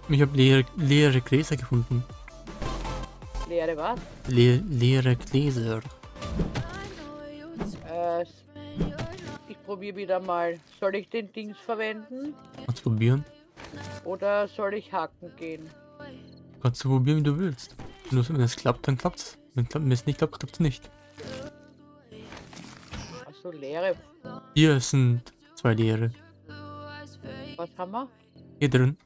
Ich habe leere Gläser gefunden. Leere was? Leere Gläser. Ich probiere wieder mal. Soll ich den Dings verwenden? Kannst du probieren? Oder soll ich hacken gehen? Kannst du probieren, wie du willst. Wenn es klappt, dann klappt's. Wenn es nicht klappt, klappt's nicht. Achso, leere. Hier sind 2 leere. Was haben wir? Hier drin.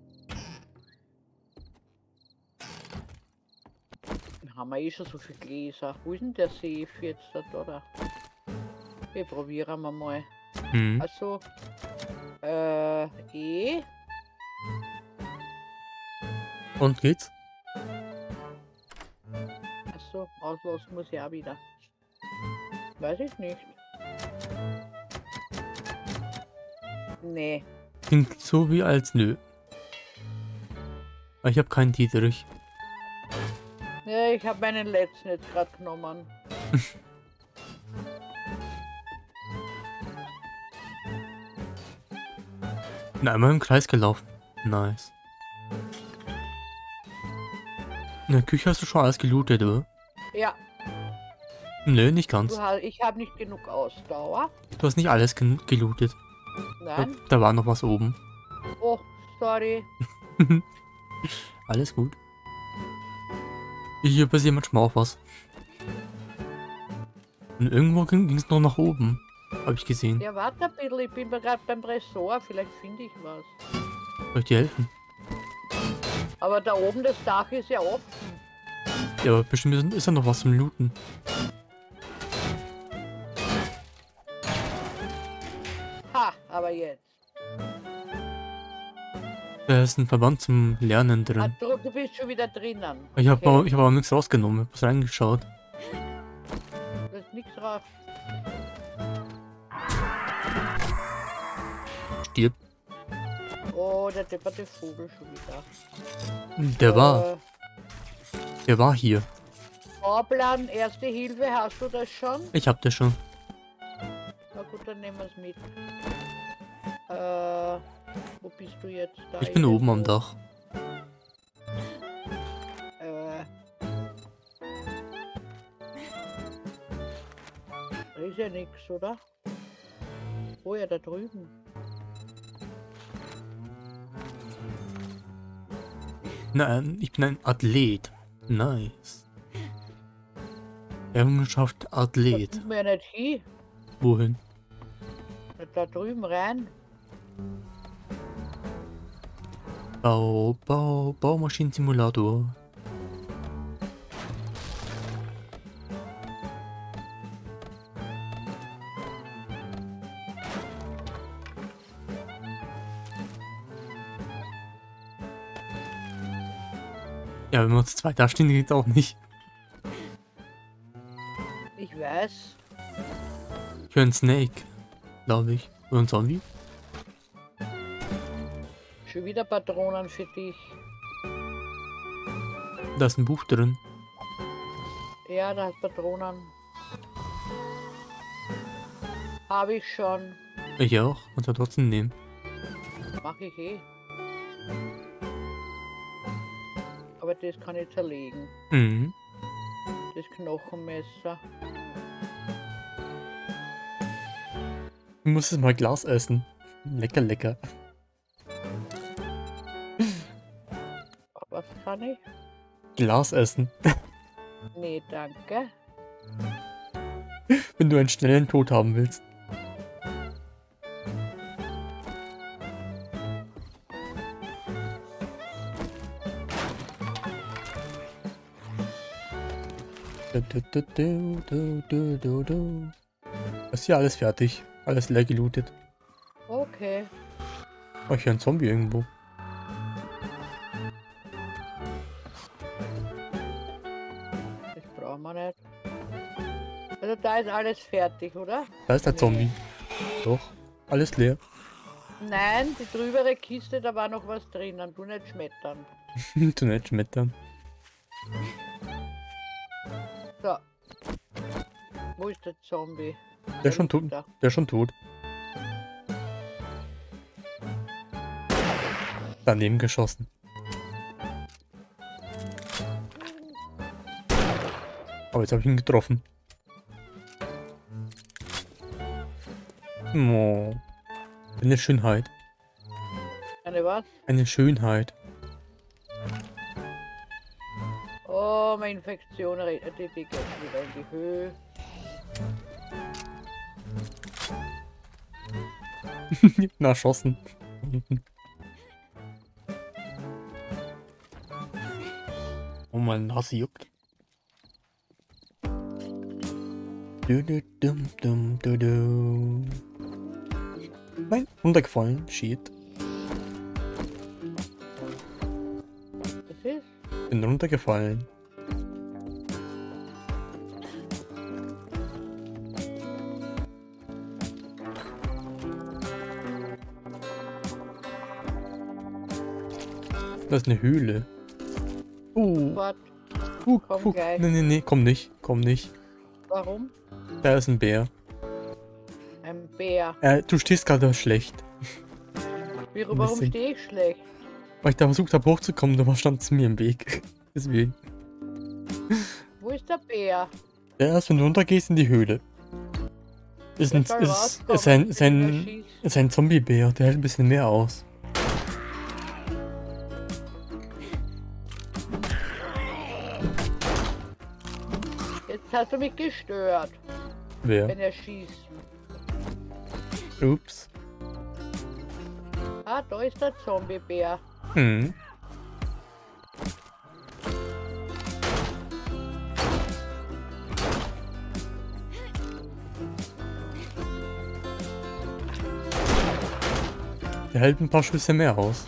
Dann haben wir eh schon so viele Gläser. Wo ist denn der Safe jetzt da, oder? Wir probieren wir mal. Mhm. Also, Und geht's? Achso, auslösen muss ich auch wieder. Weiß ich nicht. Nee. Klingt so wie als nö. Aber ich habe keinen Dietrich. Ja, ich habe meinen letzten jetzt gerade genommen. Bin einmal im Kreis gelaufen. Nice. In der Küche hast du schon alles gelootet, oder? Ja, Nö, nicht ganz. ich habe nicht genug Ausdauer. Du hast nicht alles gelootet. Nein. Da war noch was oben. Oh, sorry. Alles gut. Hier passiert manchmal auch was. Und irgendwo ging es noch nach oben. Habe ich gesehen. Ja, warte ein bisschen, ich bin gerade beim Tresor, vielleicht finde ich was. Soll ich dir helfen? Aber da oben das Dach ist ja offen. Ja, aber bestimmt ist ja noch was zum Looten. Ha, aber jetzt. Da ist ein Verband zum Lernen Ah, drin. du bist schon wieder drinnen. Ich habe Okay. aber nichts rausgenommen. Ich habe was reingeschaut. Da ist nichts drauf. Stirb. Oh, der depperte Vogel schon wieder. Der war hier. Bauplan, Erste Hilfe, hast du das schon? Ich hab das schon. Na gut, dann nehmen wir es mit. Wo bist du jetzt? Da Ich bin oben am Dach. Da ist ja nichts, oder? Oh ja, da drüben. Nein, ich bin ein Athlet. Nice. Errungenschaft Da Athlet. kommt man ja nicht hin. Wohin? Da drüben rein. Baumaschinen-Simulator. Ja, wenn wir uns 2 dastehen, geht's auch nicht. Ich weiß. Ich höre einen Snake, glaube ich. Oder ein Zombie. Schon wieder Patronen für dich. Da ist ein Buch drin. Ja, da hat Patronen. Habe ich schon. Ich auch. Und ja trotzdem nehmen. Mach ich eh. Aber das kann ich zerlegen. Mhm. Das Knochenmesser. Du musst jetzt mal Glas essen. Lecker, lecker. Was kann ich? Glas essen. Nee, danke. Wenn du einen schnellen Tod haben willst. Ist hier alles fertig. Alles leer gelootet. Okay. Oh, ich höre einen Zombie irgendwo. Das brauchen wir nicht. Also da ist alles fertig, oder? Da ist der Zombie. Doch. Alles leer. Nein, die drübere Kiste, da war noch was drinnen. Du nicht schmettern. Du nicht schmettern. So. Wo ist der Zombie? Der ist schon tot. Da. Der ist schon tot. Daneben geschossen. Aber jetzt habe ich ihn getroffen. Oh. Eine Schönheit. Eine was? Eine Schönheit. Oh, meine Infektion, die geht wieder in die Höhe. Na, erschossen. Oh, meine Nase juckt. Du. Nein, runtergefallen. Shit. Was ist? Bin runtergefallen. Das ist eine Höhle. Wart, komm gleich. Nee, komm nicht. Komm nicht. Warum? Da ist ein Bär. Ein Bär. Du stehst gerade schlecht. Warum bisschen. stehe ich schlecht? Weil ich da versucht habe hochzukommen, da stand es mir im Weg. Deswegen. Wo ist der Bär? Ja, erst wenn du runtergehst in die Höhle. Ist ein, Der soll ist rauskommen, ein, wenn er schießt. ist ein Zombie-Bär, der hält ein bisschen mehr aus. Jetzt hast du mich gestört, Wer? wenn er schießt. Ups. Ah, da ist der Zombie-Bär. Hm. Der hält ein paar Schüsse mehr aus.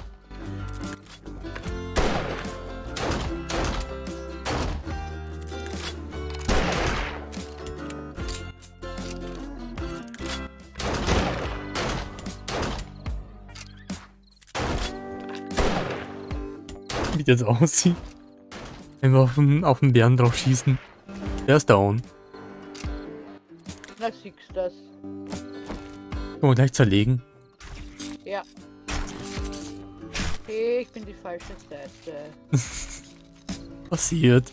Wie das aussieht. Wenn wir auf den Bären drauf schießen. Der ist down. Na, siehst du das? Können wir gleich zerlegen. Ja. Hey, ich bin die falsche Seite. Passiert.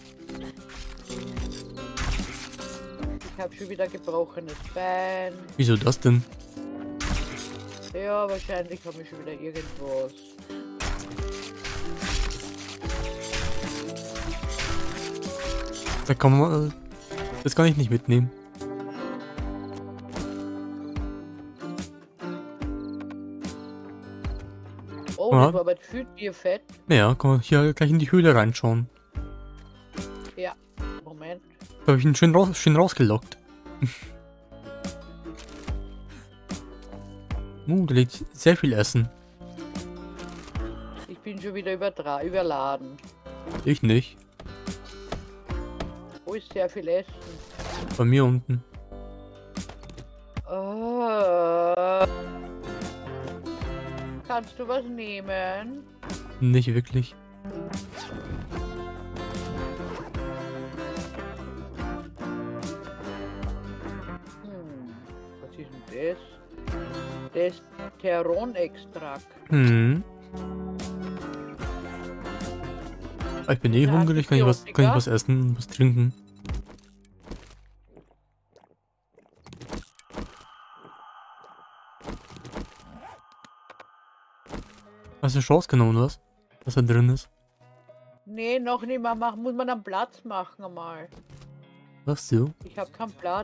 Ich habe schon wieder gebrochenes Bein. Wieso das denn? Ja, wahrscheinlich habe ich schon wieder irgendwas. Da kann man. Das kann ich nicht mitnehmen. Oh, Ja. das war aber viel Bierfett. Naja, kann man hier gleich in die Höhle reinschauen. Ja, Moment. Da habe ich ihn schön rausgelockt. Da liegt sehr viel Essen. Ich bin schon wieder überladen. Ich nicht. Wo ist sehr viel Essen? Bei mir unten. Kannst du was nehmen? Nicht wirklich. Was ist denn das? Das ist Teronextrakt. Hm. Ich bin eh Ja, hungrig, kann ich Antibiotika. was essen, was trinken. Hast du Chance genommen, oder was? Was da drin ist? Nee, noch nicht mal machen. Muss man einen Platz machen einmal. Was du? Ich habe keinen Platz.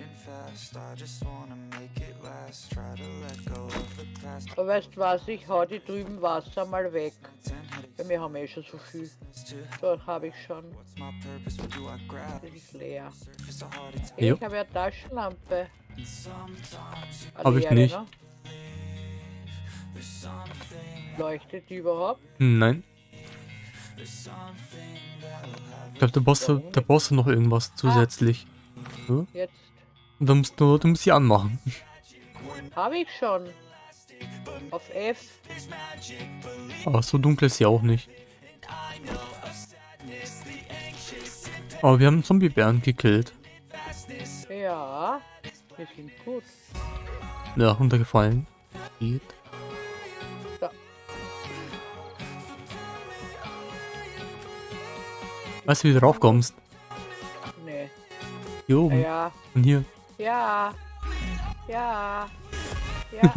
Aber weißt du was, ich hau die drüben Wasser mal weg. Weil wir haben eh schon so viel. So habe ich schon. Das ist leer. Hey, Jo. ich habe ja Taschenlampe. Hab ich nicht. Ne? Leuchtet die überhaupt? Nein. Ich glaube, der Boss hat noch irgendwas zusätzlich. Ja? Jetzt Und dann du musst sie anmachen. habe ich schon. Auf F. Aber so dunkel ist sie auch nicht. Aber wir haben einen Zombie-Bären gekillt. Ja, wir sind gut. Ja, runtergefallen. Geht. Da. Weißt du, wie du draufkommst? Nee. Hier oben. Ja. Und hier. Ja. Ja. Ja.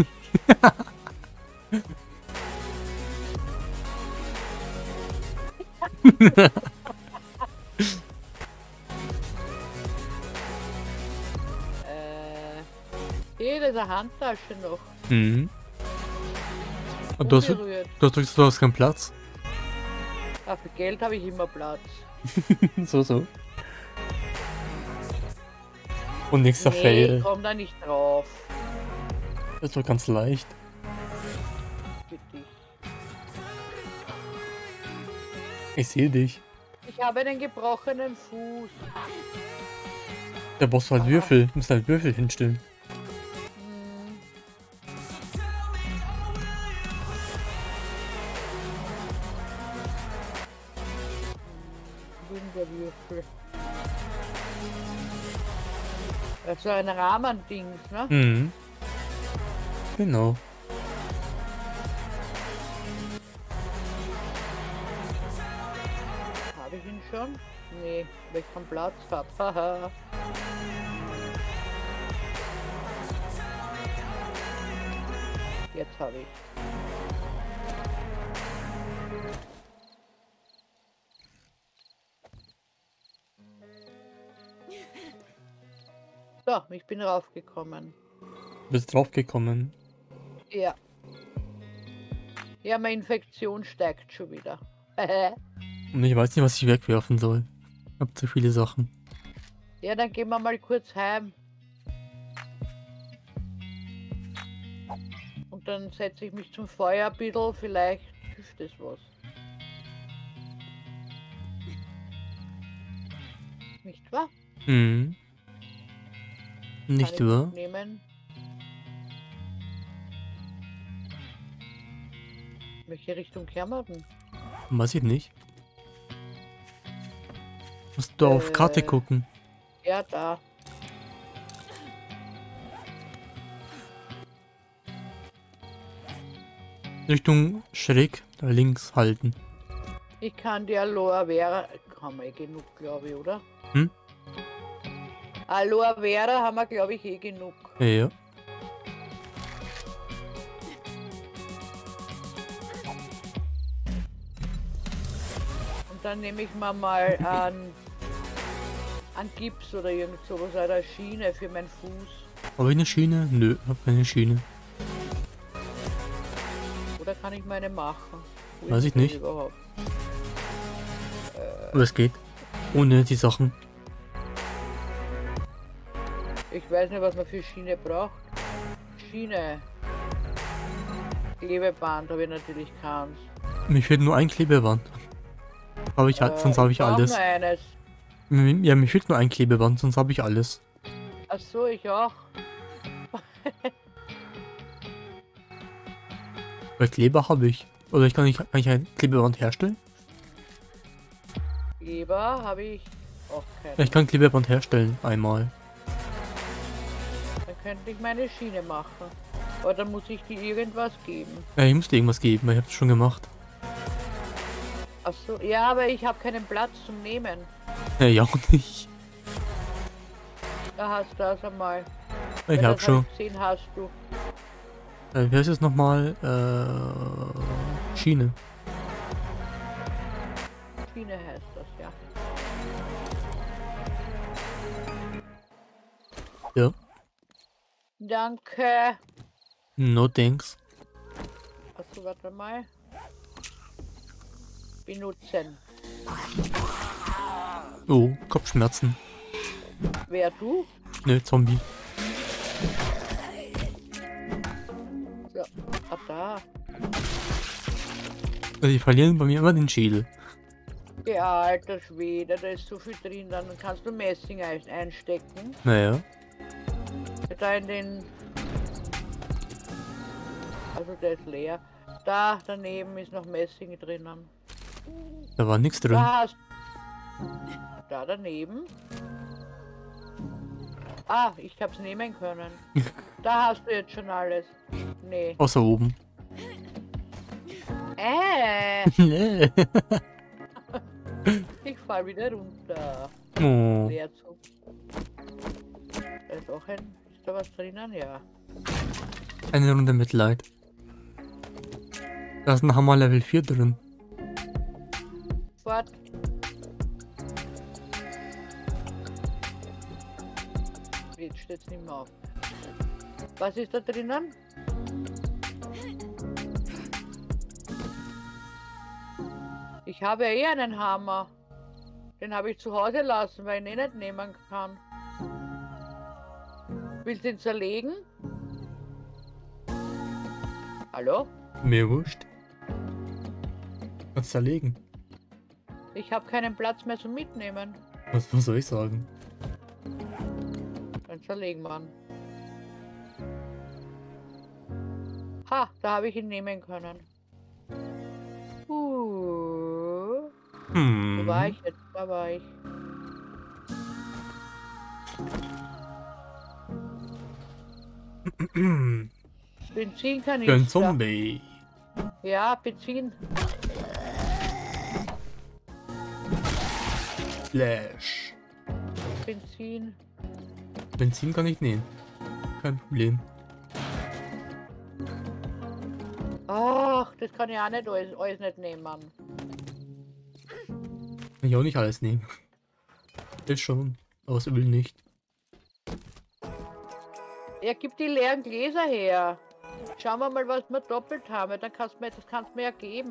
Hier ist eine Handtasche noch. Mhm. Und Unberührt. du hast keinen Platz. Ah, für Geld habe ich immer Platz. So. Und nächster Nee, Fail. ich komm da nicht drauf. Das ist doch ganz leicht. Für dich. Ich sehe dich. Ich habe einen gebrochenen Fuß. Da brauchst du halt Würfel. Du musst halt Würfel hinstellen. Hm. Wunderwürfel. Also ein Rahmendings, ne? Mhm. Genau. Habe ich ihn schon? Nee, weil ich keinen Platz habe. Haha. Jetzt habe ich. So, ich bin raufgekommen. Du bist draufgekommen. Ja. Ja, meine Infektion steigt schon wieder. Und ich weiß nicht, was ich wegwerfen soll. Ich hab zu viele Sachen. Ja, dann gehen wir mal kurz heim. Und dann setze ich mich zum Feuer ein bisschen, vielleicht hilft es was. Nicht wahr? Mhm. Nicht Kann ich wahr? mitnehmen. Welche Richtung Kermaden? Weiß ich nicht. Musst du auf Karte gucken. Ja, da. Richtung schräg da links halten. Ich kann die Aloe Vera. Haben wir eh genug, glaube ich, oder? Hm? Aloe Vera haben wir, glaube ich, eh genug. Ja. Und dann nehme ich mir mal an Gips oder irgend sowas, eine Schiene für meinen Fuß. Habe ich eine Schiene? Nö, hab keine Schiene. Oder kann ich meine machen? Wo Weiß ist ich das nicht. Überhaupt? Aber es geht. Ohne die Sachen. Ich weiß nicht, was man für Schiene braucht. Schiene. Klebeband habe ich natürlich keins. Mir fehlt nur ein Klebeband. Habe ich, sonst habe ich brauch alles. nur eines. Ja, mir fehlt nur ein Klebeband, sonst habe ich alles. Ach so, ich auch. Weil Kleber habe ich. Oder kann ich ein Klebeband herstellen? Kleber habe ich auch keinen. Ja, ich kann Klebeband herstellen, einmal. Dann könnte ich meine Schiene machen. Aber dann muss ich dir irgendwas geben. Ja, ich muss dir irgendwas geben, weil ich habe es schon gemacht. Ach so, ja, aber ich habe keinen Platz zum Nehmen. Ja, auch nicht. Da hast du das einmal. Ich Weil habe das schon. ich gesehen, hast du. Wie heißt es nochmal? Schiene. Schiene heißt das, ja. Ja. Danke. No thanks. Achso, warte mal. Benutzen. Oh, Kopfschmerzen. Wer du? Ne, Zombie. So, ah, da. Also die verlieren bei mir immer den Schädel. Ja, alter Schwede, da ist so viel drin, dann kannst du Messing einstecken. Naja. Da in den... Also der ist leer. Da daneben ist noch Messing drinnen. Da war nichts drin. Da hast... Da daneben. Ah, ich hab's nehmen können. Da hast du jetzt schon alles. Nee. Außer oben. Ich fall wieder runter. Oh. Leerzug. Doch ist da was drinnen? Ja. Eine Runde Mitleid. Da ist ein Hammer Level 4 drin. Fort. Jetzt steht's nicht mehr auf. Was ist da drinnen? Ich habe eh einen Hammer. Den habe ich zu Hause lassen, weil ich ihn nicht nehmen kann. Willst du ihn zerlegen? Hallo? Mir wurscht. Was zerlegen? Ich habe keinen Platz mehr zum Mitnehmen. Was soll ich sagen? Dann zerlegen wir ihn. Ha, da habe ich ihn nehmen können. Wo war ich jetzt? Da war ich. Benzinkanister. Für ein Zombie. Ja, Benzin. Flash. Benzin. Benzin kann ich nehmen. Kein Problem. Ach, das kann ich auch nicht alles nicht nehmen. Kann ich auch nicht alles nehmen. Das schon. Aber es will nicht. Er gibt die leeren Gläser her. Schauen wir mal, was wir doppelt haben. Dann kannst du mir, das kannst du mir ja geben.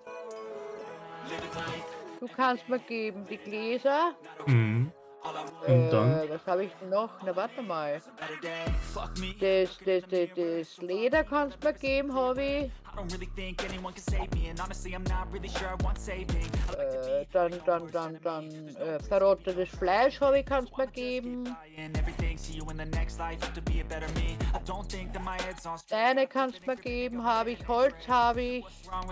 Du kannst mir geben die Gläser. Mhm. Und dann? Was habe ich denn noch? Na, warte mal. Das Leder kannst du mir geben, habe ich. Dann verrottetes Fleisch habe ich, kannst du mir geben. Steine kannst du mir geben, habe ich. Holz habe ich.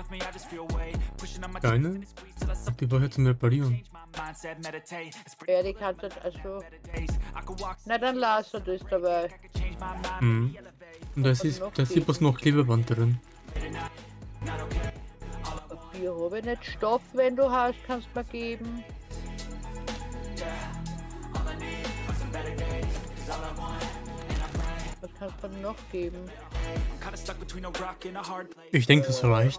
Keine? Die war jetzt zum Reparieren. Ja, die kannst du, also... Na, dann lass du das dabei. Mhm. Und da ist was noch Klebeband drin. Papier habe ich nicht. Stoff, wenn du hast, kannst du mir geben. Was kannst du mir noch geben? Ich denke, das reicht.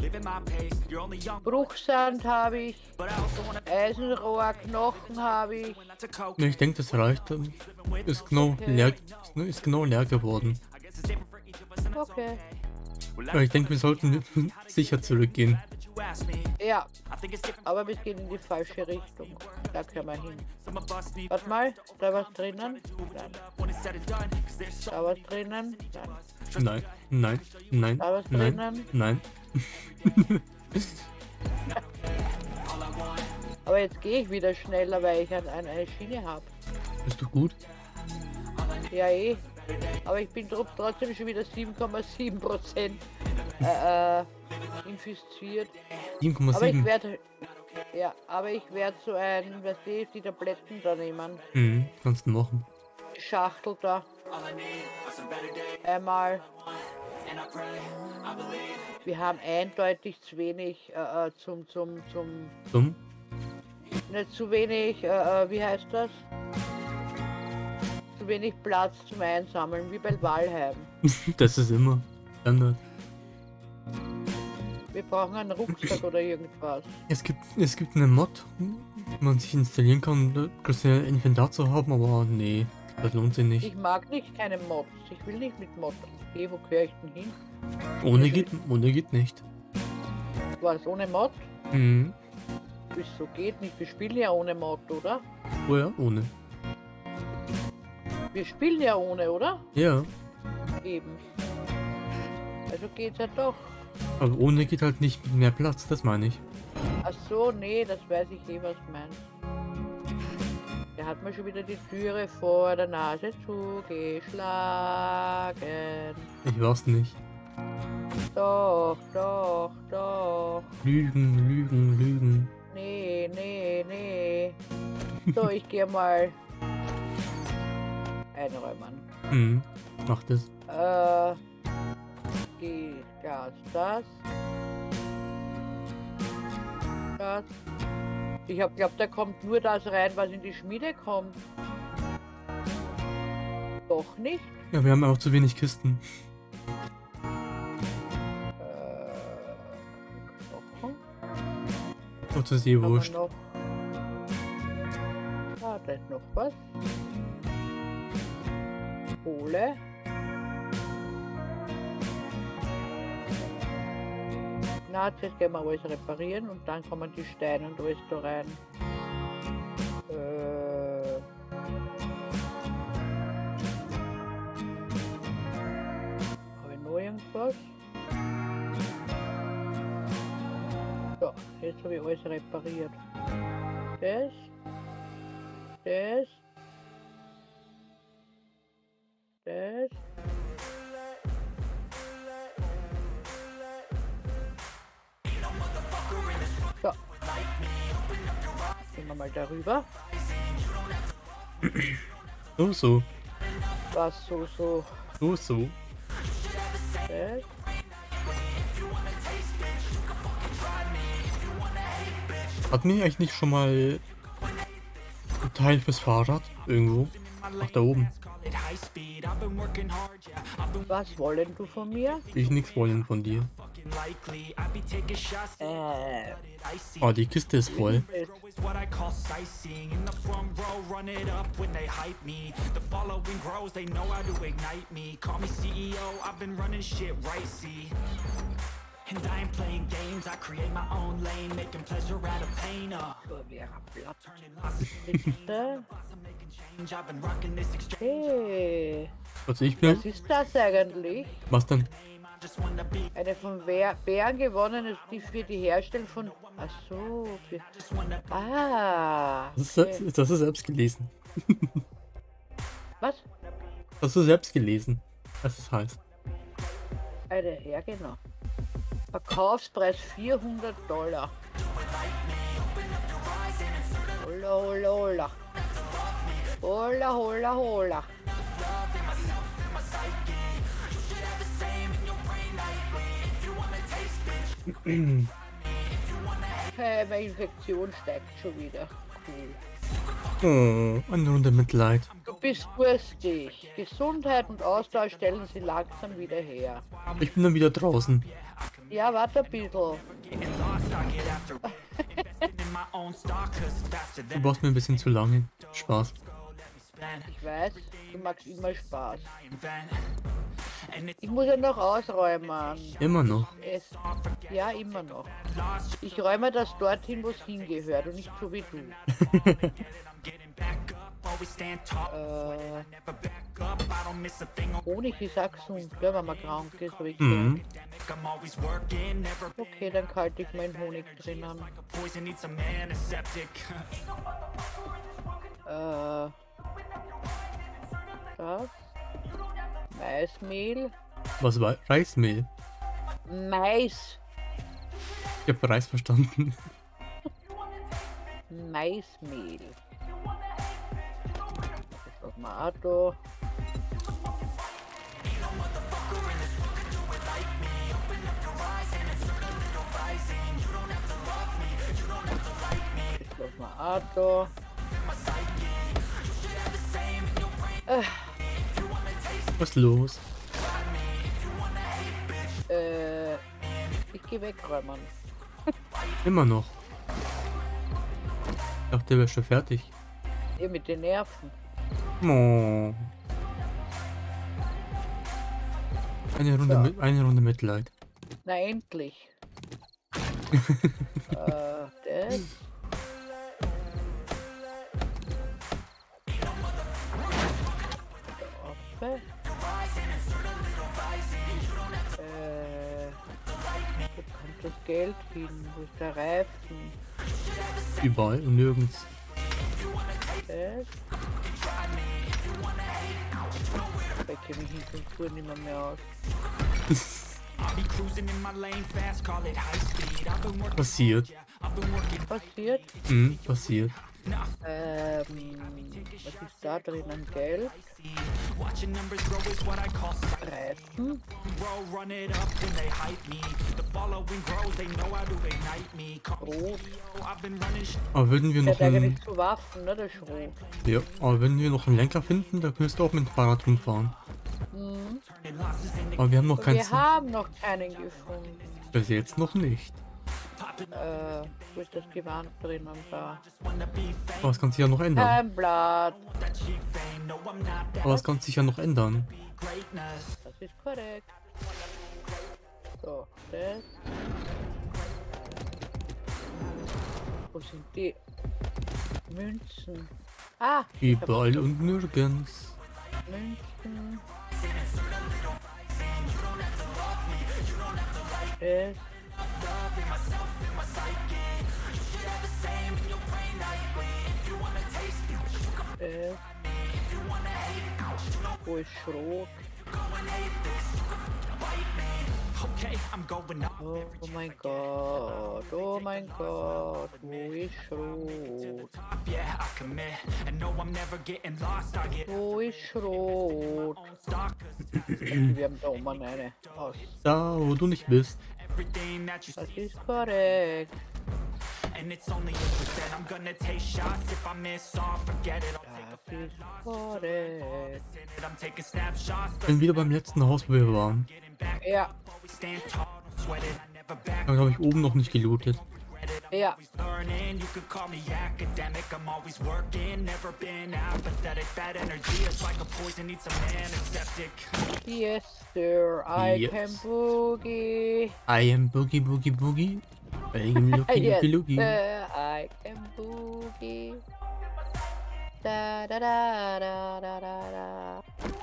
Bruchsand habe ich. Eisenrohr, Knochen habe ich. Ne, ich denke, das reicht. Ist genau leer geworden. Okay. Aber ich denke, wir sollten sicher zurückgehen. Ja, aber wir gehen in die falsche Richtung. Da können wir hin. Warte mal, da was drinnen? Nein. Da was drinnen? Nein. Nein. Da was drinnen? Nein. Aber jetzt gehe ich wieder schneller, weil ich eine Schiene habe. Ist doch gut. Ja, eh. Aber ich bin trotzdem schon wieder 7,7% infiziert. 7,7. Aber ich werde... Ja, aber ich werde so ein, was die Tabletten da nehmen. Mhm, kannst du machen. Die Schachtel da. Einmal. Wir haben eindeutig zu wenig zum? Nicht zu wenig, wie heißt das? Zu wenig Platz zum Einsammeln, wie bei Walheim. Das ist immer Standard. Wir brauchen einen Rucksack oder irgendwas. Es gibt eine Mod, die man sich installieren kann, das Inventar zu haben, aber nee, das lohnt sich nicht. Ich mag nicht keine Mods. Ich will nicht mit Mods. Okay, wo gehöre ich denn hin? Ohne geht nicht. Was, ohne Mod? Mhm. Wieso geht nicht? Wir spielen ja ohne Mod, oder? Oh ja, ohne. Wir spielen ja ohne, oder? Ja, Eben. Also geht's ja doch. aber ohne geht halt nicht mit mehr Platz, das meine ich. Ach so, nee, das weiß ich eh, was du meinst. Der hat mir schon wieder die Türe vor der Nase zugeschlagen. Ich weiß nicht. Doch. Lügen. Nee. So, ich gehe mal einräumen. Mhm, mach das. Das. Ich glaube, da kommt nur das rein, was in die Schmiede kommt. Doch nicht. Ja, wir haben auch zu wenig Kisten. Knochen. Oh, das ist eh Haben wir wurscht. noch. Ah, da ist noch was. Kohle. Na, jetzt gehen wir alles reparieren und dann kommen die Steine und alles da rein. Habe ich noch irgendwas? So, jetzt habe ich alles repariert. Das. Das. Das. So. Gehen wir mal darüber. So. Was so. So. Das. Hatten wir eigentlich nicht schon mal ein Teil fürs Fahrrad irgendwo? Ach, da oben. Was wollen du von mir? Ich nichts wollen von dir. Oh, die Kiste ist voll. And I ain't playing games, I create my own lane, making pleasure out of pain. Hey, Also ich bin... was ist das eigentlich? Was denn? Eine von Bären gewonnene, die für die Herstellung von... Ach so, für... Ah, Das hast du selbst gelesen. was? Hast du selbst gelesen, was es heißt. Ja, genau. Verkaufspreis $400. Holla. Holla. Hey, meine Infektion steigt schon wieder. Cool. Oh, eine Runde Mitleid. Du bist durstig. Gesundheit und Ausdauer stellen sie langsam wieder her. Ich bin dann wieder draußen. Ja, warte ein bisschen. Du brauchst mir ein bisschen zu lange. Spaß. Ich weiß, du magst immer Spaß. Ich muss ja noch ausräumen. Immer noch. Ja, immer noch. Ich räume das dorthin, wo es hingehört und nicht so wie du. Honig ist auch gesund, gell, wenn man krank ist, habe ich gehört. Okay, dann halte ich meinen Honig drinnen. Das. Maismehl. Was war? Reismehl. Mais. Ich habe Reis verstanden. Maismehl. Das ist Tomato. Tomato. Was ist los? Ich gehe wegräumen. Immer noch. Ich dachte, der wäre schon fertig. Ihr mit den Nerven. Oh. Eine Runde Mitleid. Na endlich. Das. Wo kommt das Geld hin? Wo ist der Reifen? Überall und nirgends. Das. Ich kenne mich in Kultur nicht mehr aus. Passiert. Passiert? Passiert. Was ist da drinnen? Geld? Reifen? Schrot? Aber würden wir Der noch hat eigentlich einen... zu Waffen, ne, der Schrot. Ja, aber wenn wir noch einen Lenker finden, dann könntest du auch mit dem Fahrrad rumfahren. Mhm. Aber wir haben noch Und keinen... wir haben noch keinen gefunden. Bis jetzt noch nicht. Wo ist das Gewand drinnen da? Aber es kann sich ja noch ändern. Kein Blatt. Aber es kann sich ja noch ändern. Das ist korrekt. So, das. Wo sind die Münzen? Ah! ich hab Überall und nirgends. Münzen. Wo ist Schrot? Oh mein Gott, oh mein Gott, wo ist Schrot? Wo ist Schrot? Wir haben da oben eine aus. Da, wo du nicht bist. Das ist korrekt. And it's only if we're dead, I'm gonna take shots. If I miss all, forget it. Das ist korrekt. I'm taking snapshots. Ich bin wieder beim letzten Haus, wo wir waren. Ja, Stand tall, don't sweat it. I never back. Da habe ich oben noch nicht gelootet. ja. Learning, you could call me academic. I'm always working, never been apathetic. Bad energy, it's like a poison, needs some antiseptic. Yes, sir, I Yes. can boogie. I am Boogie Boogie Boogie. Banging Loogie Yes, Loogie Loogie. sir, I can boogie. Da da da da da da da.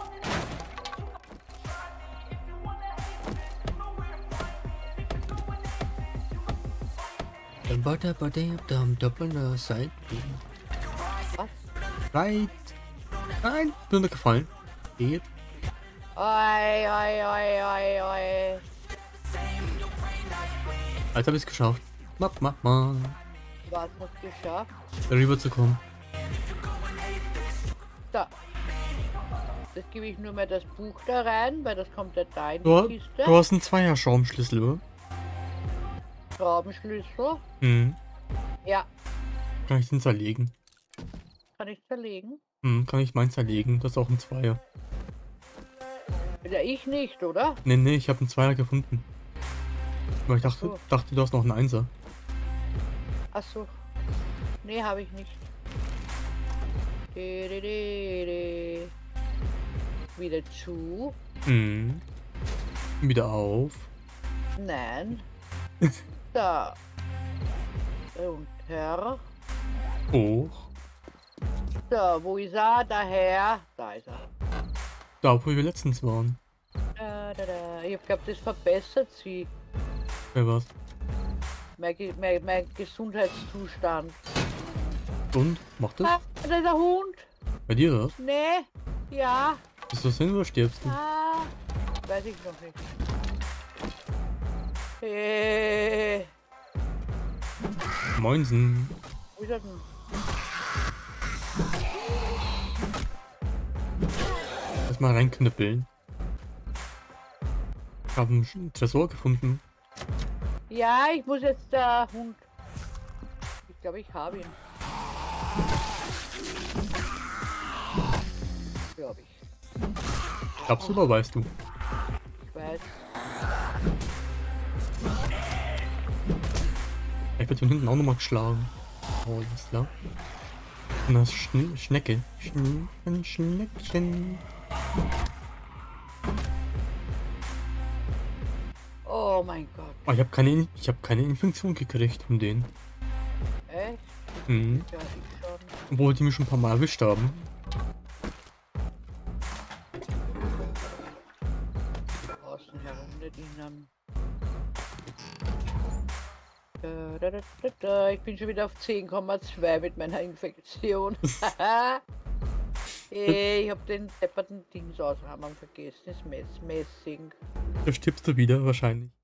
Doppelter Seite. Was? Right. Nein, bin runtergefallen. Geht. Oi, oi, oi, oi, oi. Jetzt habe ich es geschafft. Ma. Was hast du geschafft? Darüber zu kommen. Da. Das gebe ich nur mal das Buch da rein, weil das kommt ja da in Du, die Kiste. du hast einen Zweier-Schraubenschlüssel, oder? Schraubenschlüssel. Hm. Ja, Kann ich den zerlegen? kann ich zerlegen. Hm, kann ich meinen zerlegen? Das ist auch ein Zweier. Ja, ich nicht, oder? Nee, ich habe einen Zweier gefunden. Aber ich dachte, So. du hast noch einen Einser. Achso. Nee, habe ich nicht. Di. Wieder zu. Hm. Wieder auf. Nein. Da. Runter. Hoch. Da, wo ist er? Daher. Da ist er. Da, wo wir letztens waren. Da. Ich glaube, das verbessert sie. Wer was? Mein Gesundheitszustand. Und? Macht das? Ah, da ist ein Hund. Bei dir das? Nee. Ja. Ist das hin oder stirbst du? Ah. Weiß ich noch nicht. Moinsen. Wo ist er denn? Erstmal reinknüppeln. Ich habe einen Tresor gefunden. Ja, ich muss jetzt der Hund. Ich glaube, ich habe ihn. Glaube ich. Glaubst du oder weißt du? Ich weiß. Ich werde von hinten auch nochmal geschlagen. Oh, alles klar. Und das Schnecke. Schneckchen. Oh mein Gott. Oh, ich habe keine Infektion gekriegt von denen. Echt? Mhm. Ja, ich schon. Obwohl die mich schon ein paar Mal erwischt haben. Außen herum, nicht innen. Ich bin schon wieder auf 10,2 mit meiner Infektion. Ich habe den depperten Dings ausrahmen vergessen. Das Messing. Da stirbst du wieder wahrscheinlich.